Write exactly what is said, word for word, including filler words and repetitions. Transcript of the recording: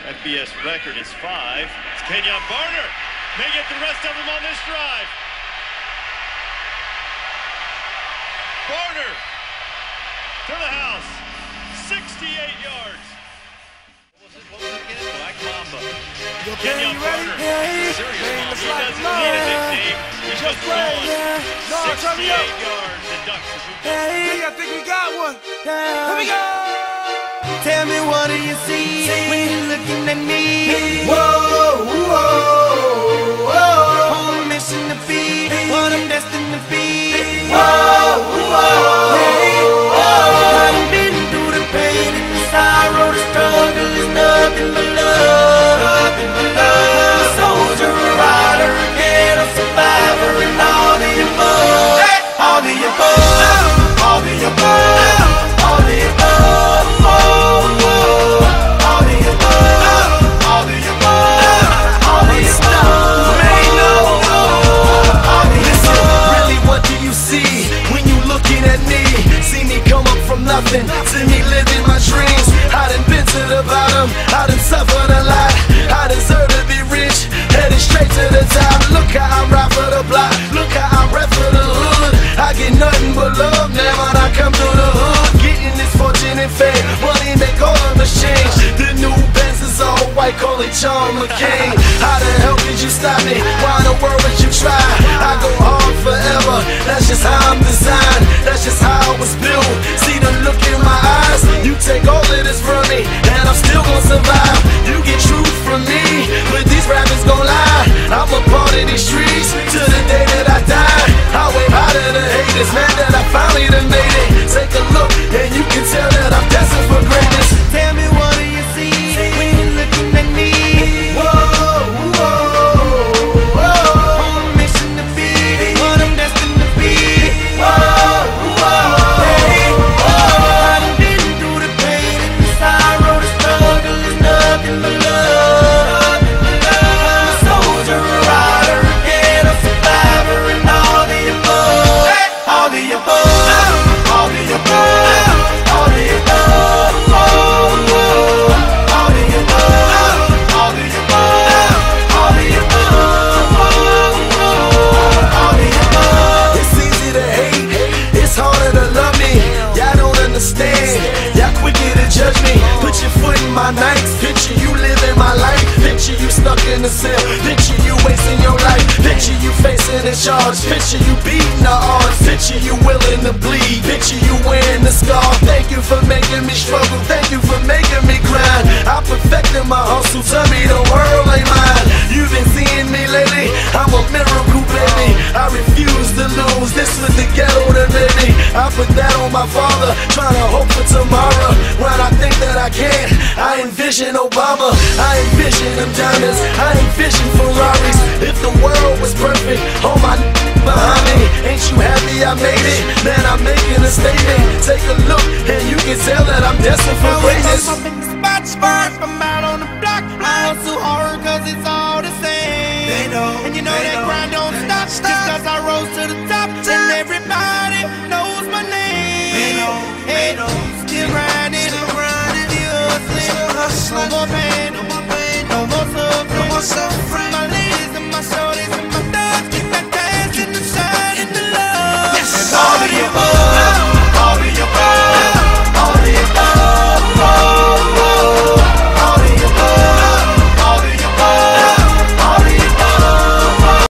F B S record is five. It's Kenjon may get the rest of them on this drive. Barner to the house, sixty-eight yards. What was it, what was it again? Black Mamba. Kenjon Barner, serious mom. He doesn't need a nickname. He's just gone. No, sixty-eight yards and ducks. Hey, I think we got one. Yeah. Here we go. Tell me, what do you see when you're looking at me? Whoa, whoa, whoa. On a mission to be what I'm destined to be. Whoa, whoa, hey, whoa. I've been through the pain and the sorrow, the struggle is nothing but love. Nothing but love. A soldier, a rider, a ghetto survivor, and all the above. Hey. All the above. All the above. All the above. To me living my dreams, I done been to the bottom, I done suffered a lot, I deserve to be rich, headed straight to the top. Look how I ride for the block, look how I rap for the hood. I get nothing but love now when I come through the hood. Getting this fortune and fame, money make all of us change. The new Benz is all white, call it John McCain. How the hell could you stop me? Why in the world would you try? I go hard forever, that's just how I'm designed, that's just how I was built. See the look in my eyes, you take all of this from me, and I'm still gonna survive. You get truth from me, but these rappers gon' lie. I'm a part of these streets, to the day that I die. I wave high to the haters, man, that I finally done made it. Take a look, and you can tell that I'm destined for greatness. Tell me, what do you see when you're looking at me? Whoa, whoa, whoa. On a mission to be what I'm destined to be. Whoa, whoa, hey, whoa. I've been through the pain and the sorrow, the struggle is nothing but love. I'm a soldier, a rider, a ghetto survivor, and all the above. All the above. All the above. All the above. All the above. All the above. All the above. All the above. It's easy to hate, it's harder to love me. Y'all don't understand, y'all quicker to judge me. Put your foot in my nights, picture you living my life. Picture you stuck in the cell, picture you wasting your life. Picture you facing a charge, picture you beating the odds. Picture you willing to bleed, picture you wearing the scar. Thank you for making me struggle, thank you for making me grind. I perfected my hustle, tell me the world ain't mine. You've been seeing me lately, I'm a miracle baby. I refuse to lose, this was the ghetto that made me. I put that on my father, trying to hope for tomorrow. When I think that I can't, I envision Obama, I envision them diamonds, I envision Ferraris. If the world was perfect, all my behind me, ain't you happy I made it? Man, I'm making a statement. Take a look, and you can tell that I'm destined for greatness. Spot, spot, I'm out on the block. I hustle hard cause it's all the same. They know, and you know that know, grind don't stop, stop. Just cause I rose to the top, top. And everybody knows my name. They know, they know. Still grinding, still grinding, still hustling, still hustling. No more pain, no more pain, no more suffering, no more suffering.